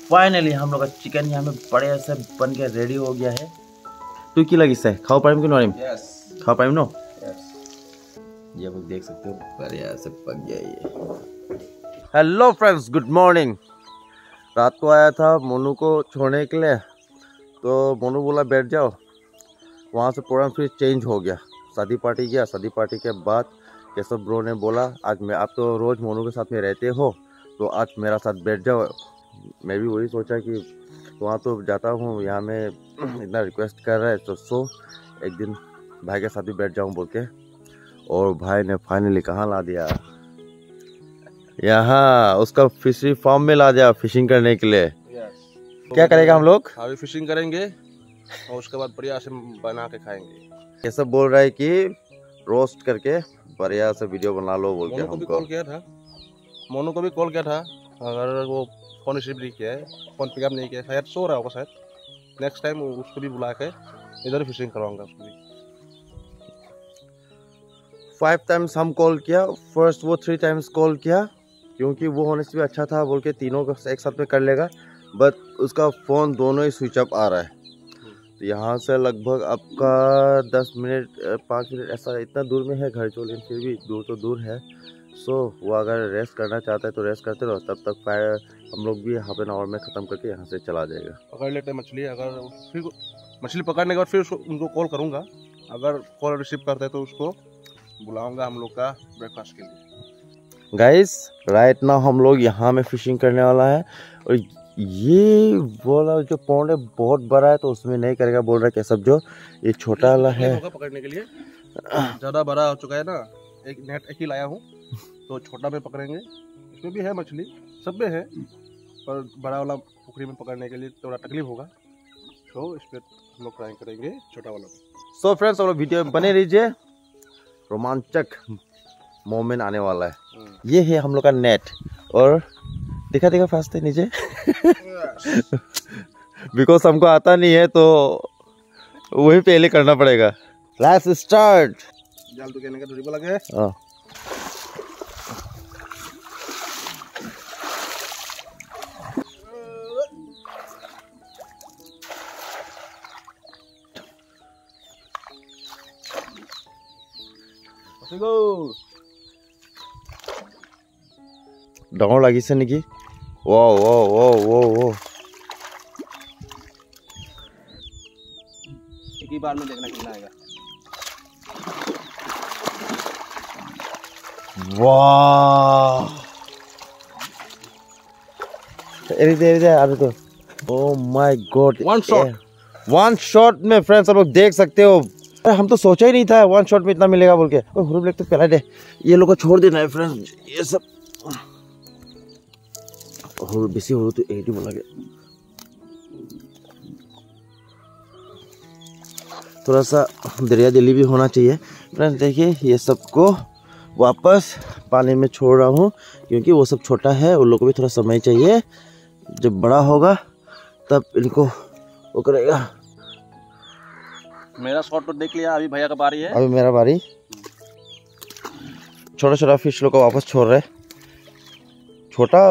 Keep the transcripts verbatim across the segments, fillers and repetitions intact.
Finally हम लोग का चिकन यहाँ में बड़े से बन के रेडी हो गया है। तू की लगी से खाओ पाइम क्यों नॉरिम? यस खाओ पाइम नो। यस ये आप देख सकते हो बढ़िया से पक गया ये। Hello friends, good morning. रात को आया था मोनू को छोड़ने के लिए, तो मोनू बोला बैठ जाओ। वहाँ से प्रोग्राम फिर चेंज हो गया, शादी पार्टी गया। शादी पार्टी के बाद केशव ब्रो ने बोला आज मैं, आप तो रोज़ मोनू के साथ में रहते हो तो आज मेरा साथ बैठ जाओ। मैं भी वही सोचा कि वहाँ तो जाता हूँ, यहाँ में इतना रिक्वेस्ट कर रहा है तो सो एक दिन भाई के साथ भी बैठ जाऊँ बोल के। और भाई ने फाइनली कहाँ ला दिया, यहाँ उसका फिशरी फार्म में ला दिया फिशिंग करने के लिए। yes. क्या करेगा हम लोग? अभी फिशिंग करेंगे और उसके बाद बढ़िया से बना के खाएंगे। ये सब बोल रहा है कि रोस्ट करके बढ़िया से वीडियो बना लो बोल के। मोनू को भी कॉल किया था, मोनू को भी कॉल किया था, अगर वो फोन रिसीव नहीं किया है, फोन पिकअप नहीं किया, शायद सो रहा होगा। शायद नेक्स्ट टाइम उसको भी बुला के इधर फिशिंग करवाऊंगा उसको भी। फाइव टाइम्स हम कॉल किया, फर्स्ट वो थ्री टाइम्स कॉल किया क्योंकि वो होने से भी अच्छा था बोल के तीनों को एक साथ में कर लेगा, बट उसका फ़ोन दोनों ही स्विच ऑफ आ रहा है। तो यहाँ से लगभग आपका दस मिनट पाँच मिनट ऐसा, इतना दूर में है घर, जो लेकिन फिर भी दूर तो दूर है। सो so, वो अगर रेस्ट करना चाहता है तो रेस्ट करते रहो, तब तक फायर हम लोग भी हाफ एन आवर में ख़त्म करके यहाँ से चला जाएगा। पकड़ लेते हैं मछली, अगर फिर मछली पकड़ने के बाद फिर उनको कॉल करूँगा, अगर कॉल रिसीव करते हैं तो उसको बुलाऊँगा हम लोग का ब्रेकफास्ट के लिए। गाइस राइट नाउ हम लोग यहाँ में फिशिंग करने वाला है, और ये बोला जो पौंड है बहुत बड़ा है तो उसमें नहीं करेगा बोल रहा है। कैसा जो ये छोटा वाला है पकड़ने के लिए, ज़्यादा बड़ा हो चुका है ना, एक नेट एक ही लाया हूँ तो छोटा में पकड़ेंगे। इसमें भी है मछली, सब में है, पर बड़ा वाला पुखरी में पकड़ने के लिए थोड़ा तकलीफ होगा, तो इस पर हम लोग ट्राई करेंगे छोटा वाला। सो फ्रेंड्स, हम लोग वीडियो में बने रहिए, रोमांचक मोमेंट आने वाला है। ये है हम लोग का नेट, और दिखा दिखा फास्ट है नीचे बिकॉज हमको आता नहीं है तो वही पहले करना पड़ेगा। Let's start. जाल तो कहने का दूरी पर लगे। हाँ डाउन लगी से निकी। वो वो वो वो वो एक ही बार में देखना कितना आएगा। वाह इधर इधर आ तो। Oh my God, one shot one shot में फ्रेंड्स आप लोग देख सकते हो। हम तो सोचा ही नहीं था वन शॉट में इतना मिलेगा बोल के। ओ हुरुब तो पहला दे, ये लोग को छोड़ देना है फ्रेंड्स। ये सब और बेसी हो तो एटी बोला गया। थोड़ा सा दरिया दिली भी होना चाहिए फ्रेंड्स। देखिए ये सबको वापस पानी में छोड़ रहा हूँ क्योंकि वो सब छोटा है, उन लोगों को भी थोड़ा समय चाहिए। जब बड़ा होगा तब इनको वो करेगा। मेरा शॉट तो देख लिया, अभी भैया का बारी है। अभी मेरा बारी। छोटा छोटा फिश लोग को वापस छोड़ रहे। छोटा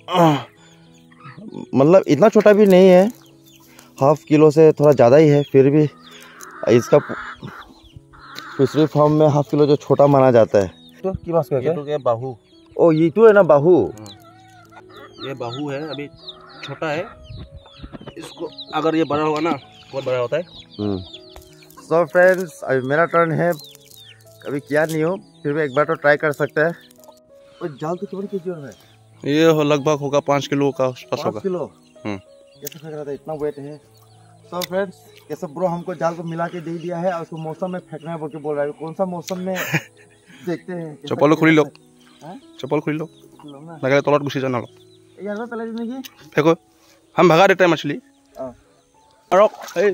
मतलब इतना छोटा भी नहीं है, हाफ किलो से थोड़ा ज़्यादा ही है। फिर भी इसका फिशरी फार्म में हाफ किलो जो छोटा माना जाता है। तो की बात ये तो क्या बाहू। ओ ये तो है ना बाहू, ये बाहू है, अभी छोटा है। इसको अगर ये बड़ा होगा ना बहुत बड़ा होता है। सो फ्रेंड्स अभी मेरा टर्न है, कभी किया नहीं हो फिर भी एक बार तो ट्राई कर सकते हैं। और जाल तो कितने केजी है? ये हो लगभग होगा पाँच किलो का आसपास होगा। किलो कैसे फेंक रहा था, इतना वेट है। सो फ्रेंड्स कैसे ब्रो हमको जाल को मिला के दे दिया है और उसको मौसम में फेंकना है बोल के बोल रहा है। कौन सा मौसम में देखते हैं। चप्पल खुली लो, चप्पल खुली लो, लगा रहे तलत घुसी जाना लो। यार पहले नहीं फेंको, हम भगा देते हैं मछली। अरे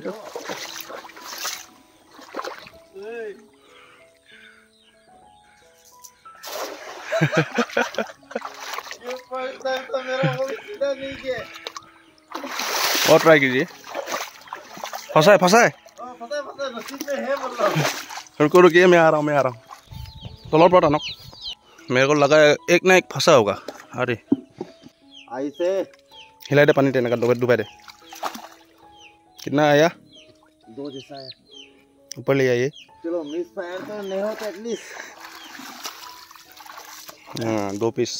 और ट्राई कीजिए। फंसा है, फंसा है, रुको रुकिए, मैं आ रहा हूँ मैं आ रहा हूँ तो लौट पड़ा ना। मेरे को लगा एक ना एक फंसा होगा। अरे ऐसे हिला दे पानी टेने का डुबा डुबा दे। कितना आया? दो जैसा है। ऊपर ले आइए। चलो मिस फायर तो नहीं हो तो एटलीस्ट। हाँ दो पीस।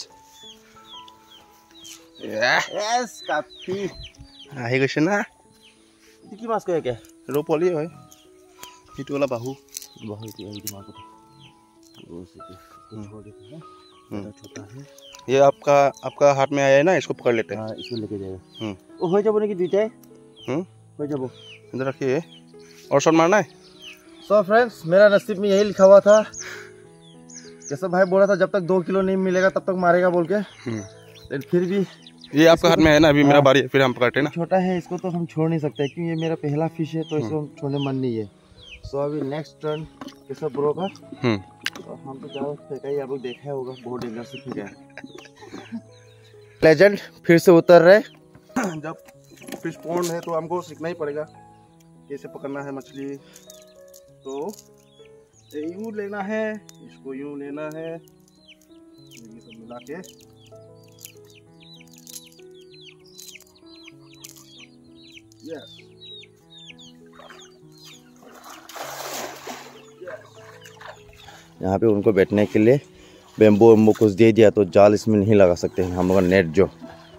यस काफी। আহি গৈছে না। কি মাছ কয় কে? ৰৌ পলি হয়। এইটো অলপ বাহু। बाहु की आई दिमाग को। वो से छोड़ देते हैं। छोटा छोटा है। ये आपका आपका हाथ में आया है ना, इसको पकड़ लेते हैं। हाँ इसको लेके जाएगा। हम्म। ओ हो जाबो ने कि दुईटा है? हम्म। हो जाबो। इधर रखिए। और शॉट मारना है? सो फ्रेंड्स मेरा नसीब में यही लिखा हुआ था। कैसा भाई बोला था जब तक दो किलो नहीं मिलेगा तब तक मारेगा बोल के। लेकिन फिर भी ये आपका हाथ में है ना, अभी मेरा बारी है, फिर हम पकड़ते हैं ना। छोटा है इसको तो हम छोड़ नहीं सकते क्योंकि ये मेरा पहला फिश है तो इसको हम छोड़ने मन नहीं है। सो अभी नेक्स्ट टर्न कैसा ब्रो का। हम्म। तो हम तो ज्यादा फेंका ही, आप लोग देखा होगा बहुत डेंजर से फेंका है। लेजेंड फिर से उतर रहे। जब फिश पॉन्ड है तो हमको सीखना ही पड़ेगा कैसे पकड़ना है मछली। तो यूं लेना है, इसको यूं लेना है, ये सब मिला के यस। यहाँ पे उनको बैठने के लिए बेम्बो वेम्बो कुछ दे दिया तो जाल इसमें नहीं लगा सकते हैं हम लोग का नेट जो।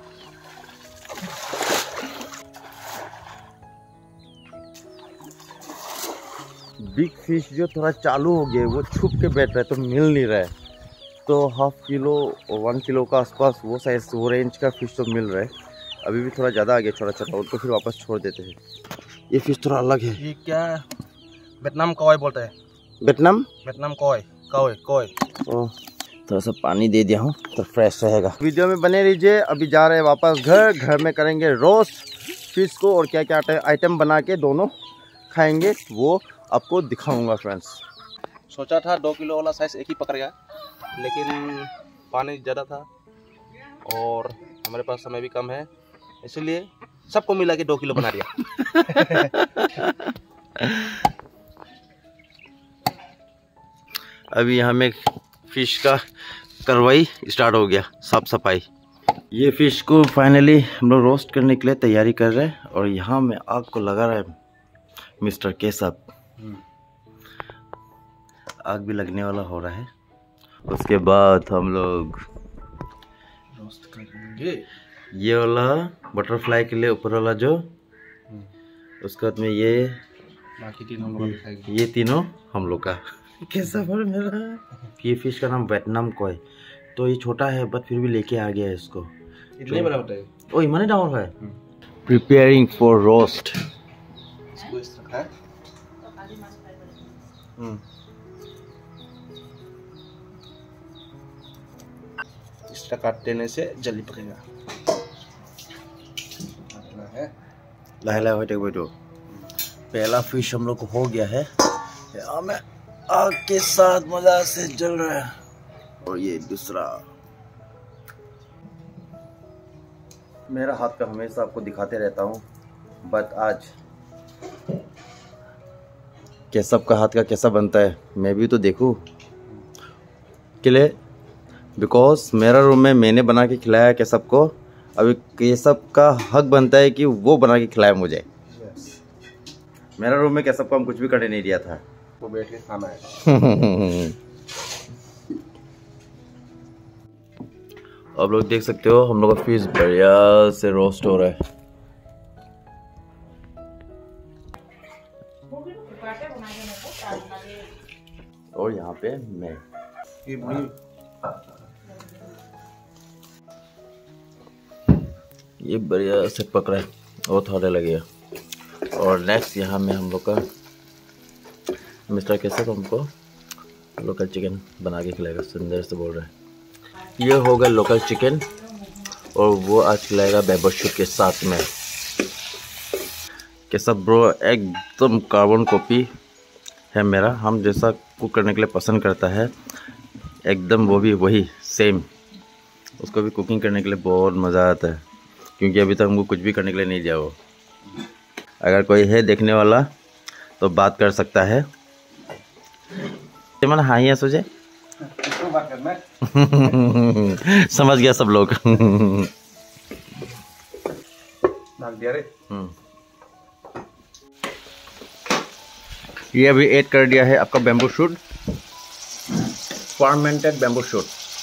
बिग फिश जो थोड़ा चालू हो गया वो छुप के बैठ रहा है तो मिल नहीं रहा है। तो हाफ किलो वन किलो का आसपास वो साइज वो रेंज का फिश तो मिल रहा है। अभी भी थोड़ा ज़्यादा आ गया छोटा छोटा, उनको फिर वापस छोड़ देते हैं। ये फिश थोड़ा अलग है। ये क्या वियतनाम कॉय बोलते हैं। Vietnam Vietnam koi koi koi. Oh थोड़ा सा पानी दे दिया हूँ तो फ्रेश रहेगा। वीडियो में बने रहिए। अभी जा रहे हैं वापस घर। घर में करेंगे रोस्ट फिश को और क्या क्या आइटम बना के दोनों खाएंगे वो आपको दिखाऊंगा फ्रेंड्स। सोचा था दो किलो वाला साइज एक ही पकड़ गया, लेकिन पानी ज़्यादा था और हमारे पास समय भी कम है, इसलिए सबको मिला के दो किलो बना दिया। अभी यहाँ में फिश का कार्रवाई स्टार्ट हो गया, साफ सफाई। ये फिश को फाइनली हम लोग रोस्ट करने के लिए तैयारी कर रहे हैं और यहाँ में आग को लगा रहा है मिस्टर केशव। आग भी लगने वाला हो रहा है। उसके बाद हम लोग रोस्ट करेंगे ये वाला बटरफ्लाई के लिए ऊपर वाला जो, उसके बाद में ये बाकी तीन हम लोग दिखाएंगे। ये तीनों हम लोग का। कैसा फल मेरा। ये फिश का नाम वियतनाम कॉय। तो ये छोटा है बट फिर भी लेके आ गया है इसको। इतने बड़ा होता है। ओ इमाने डाउन है। Preparing for roast. इसको इस तरह है। हम्म। इस तरह काट देने से जल्दी पकेगा। लाहे लाहे होते हुए तो पहला फिश हम लोग को हो गया है। यहाँ में आग के साथ मजा से जल रहा है। और ये दूसरा मेरा हाथ का हमेशा आपको दिखाते रहता हूँ, बट आज केशव का हाथ का कैसा बनता है मैं भी तो देखूँ के लिए, बिकॉज मेरा रूम में मैंने बना के खिलाया केशव को। अभी केशव का हक बनता है कि वो बना के खिलाए मुझे। मेरा रूम में केशव को हम कुछ भी करने नहीं दिया था, वो बैठ के खाना है। आप लोग देख सकते हो हम लोग का फिश बढ़िया से रोस्ट हो रहा है। और यहाँ पे मैं ये बढ़िया से पक रहा है और थोड़ा लगेगा। और नेक्स्ट यहाँ में हम लोग का मिस्टर केशव हमको लोकल चिकन बना के खिलाएगा। सुंदर से बोल रहा है। ये होगा लोकल चिकन और वो आज खिलाएगा बेबर शूट के साथ में। केशव ब्रो एकदम कार्बन कॉपी है मेरा। हम जैसा कुक करने के लिए पसंद करता है एकदम वो भी वही सेम। उसको भी कुकिंग करने के लिए बहुत मज़ा आता है क्योंकि अभी तक हमको कुछ भी करने के लिए नहीं दिया वो। अगर कोई है देखने वाला तो बात कर सकता है। मन हाँ ही सोचे बात करना है। समझ गया सब लोग। ढक दिया रे। हम्म ये अभी ऐड कर दिया है आपका bamboo shoot, fermented bamboo shoot.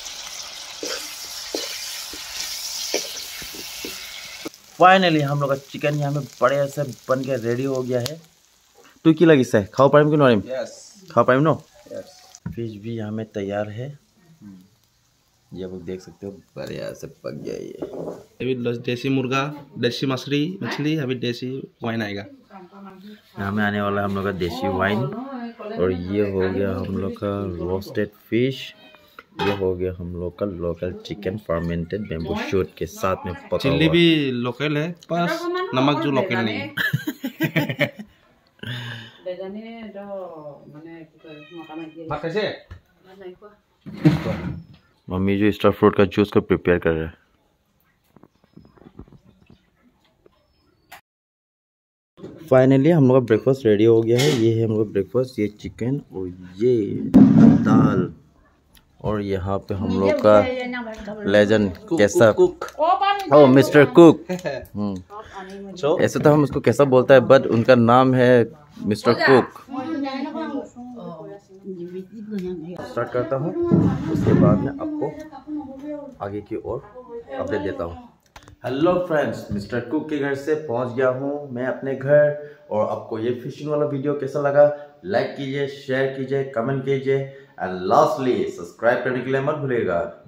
Finally हम लोग का चिकन यहाँ में बड़े से बन के रेडी हो गया है। तू की लगी से खाओ पारिम कि नरिम? यस खाओ पारिम नो? यस। फिश भी यहाँ में तैयार है, ये आप देख सकते हो बढ़िया से पक गया ये। अभी देसी मुर्गा, देसी मछली मछली अभी देसी वाइन आएगा। यहाँ में आने वाला है हम लोग का देसी वाइन, और ये हो गया हम लोग का रोस्टेड फिश, ये हो गया हम लोग का local chicken fermented bamboo shoot के साथ में पका चिल्ली हुआ। भी लोकल है, बस नमक जो लोकल नहीं है। मम्मी जो स्टार फ्रूट का जूस का प्रिपेयर कर रहा है। फाइनली हम लोग का ब्रेकफास्ट रेडी हो गया है। ये है हम लोग का ब्रेकफास्ट, ये चिकन और ये दाल, और यहाँ पे हम लोग का लेजेंड कैसा कुक, ओ मिस्टर कुक। हम्म ऐसे तो हम उसको कैसा बोलता है, बट उनका नाम है मिस्टर कुक। स्टार्ट करता हूँ, उसके बाद में आपको आगे की ओर अपडेट देता हूँ। हेलो फ्रेंड्स, मिस्टर कुक के घर से पहुंच गया हूं मैं अपने घर, और आपको ये फिशिंग वाला वीडियो कैसा लगा लाइक कीजिए, शेयर कीजिए, कमेंट कीजिए, एंड लास्टली सब्सक्राइब करने के लिए मत भूलिएगा।